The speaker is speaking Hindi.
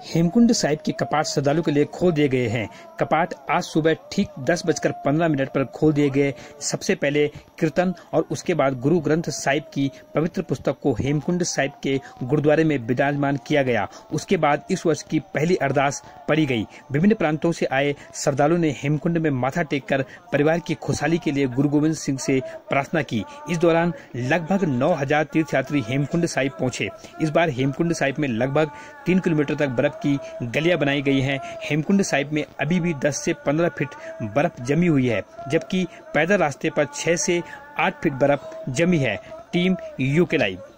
हेमकुंड साहिब के कपाट श्रद्धालुओं के लिए खोल दिए गए हैं। कपाट आज सुबह ठीक 10:15 पर खोल दिए गए। सबसे पहले कीर्तन और उसके बाद गुरु ग्रंथ साहिब की पवित्र पुस्तक को हेमकुंड साहिब के गुरुद्वारे में विराजमान किया गया। उसके बाद इस वर्ष की पहली अरदास पढ़ी गई। विभिन्न प्रांतों से आए श्रद्धालुओं ने हेमकुंड में माथा टेक कर परिवार की खुशहाली के लिए गुरु गोविंद सिंह से प्रार्थना की। इस दौरान लगभग 9,000 तीर्थयात्री हेमकुंड साहिब पहुंचे। इस बार हेमकुंड साहिब में लगभग 3 किलोमीटर तक बर्फ की गलियां बनाई गई हैं। हेमकुंड साहिब में अभी भी 10 से 15 फीट बर्फ जमी हुई है, जबकि पैदल रास्ते पर 6 से 8 फीट बर्फ जमी है। Team UK live.